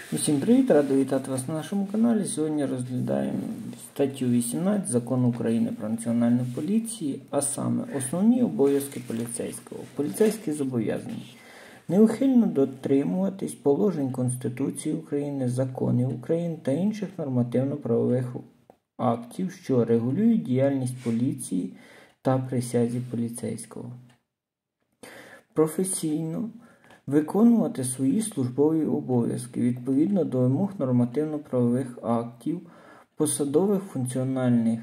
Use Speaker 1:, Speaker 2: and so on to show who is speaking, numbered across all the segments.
Speaker 1: Усім привіт, радий вітати вас на нашому каналі. Сьогодні розглядаємо статтю 18 Закону України про національну поліцію, а саме основні обов'язки поліцейського. Поліцейський зобов'язаний неухильно дотримуватись положень Конституції України, законів України та інших нормативно-правових актів, що регулюють діяльність поліції та присязі поліцейського. Професійно виконувати свої службові обов'язки відповідно до вимог нормативно-правових актів, посадових функціональних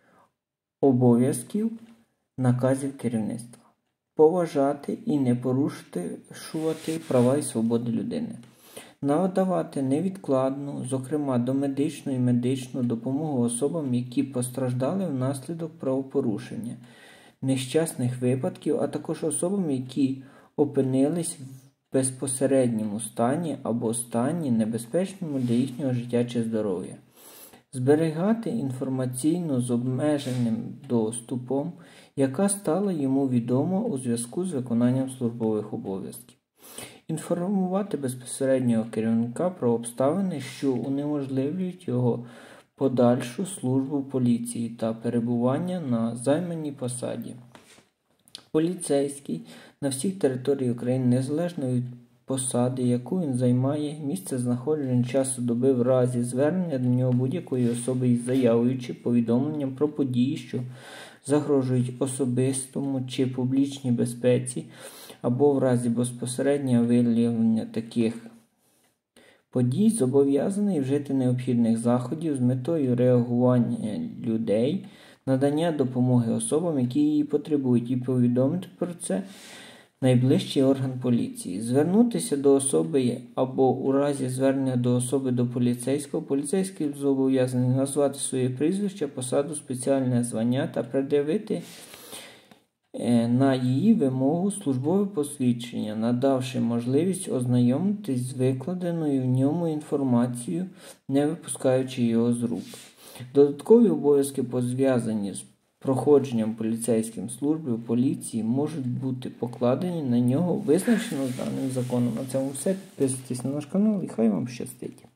Speaker 1: обов'язків, наказів керівництва. Поважати і не порушувати права і свободи людини. Надавати невідкладну, зокрема домедичну і медичну допомогу особам, які постраждали внаслідок правопорушення, нещасних випадків, а також особам, які опинились в безпосередньому стані або стані небезпечному для їхнього життя чи здоров'я. Зберігати інформаційно з обмеженим доступом, яка стала йому відома у зв'язку з виконанням службових обов'язків. Інформувати безпосереднього керівника про обставини, що унеможливлюють його подальшу службу в поліції та перебування на займаній посаді. Поліцейський на всій території України, незалежно від посади, яку він займає, місце знаходження, часу доби в разі звернення до нього будь-якої особи із заявою чи повідомленням про події, що загрожують особистому чи публічній безпеці, або в разі безпосереднього виявлення таких подій, зобов'язаний вжити необхідних заходів з метою реагування людей, надання допомоги особам, які її потребують, і повідомити про це найближчий орган поліції. Звернутися до особи або у разі звернення до особи до поліцейського, поліцейський зобов'язаний назвати своє прізвище, посаду, спеціальне звання та пред'явити на її вимогу службове посвідчення, надавши можливість ознайомитись з викладеною в ньому інформацією, не випускаючи його з рук. Додаткові обов'язки, пов'язані з проходженням поліцейським служби в поліції, можуть бути покладені на нього, визначено з даним законом. На цьому все. Підписуйтесь на наш канал і хай вам щастить.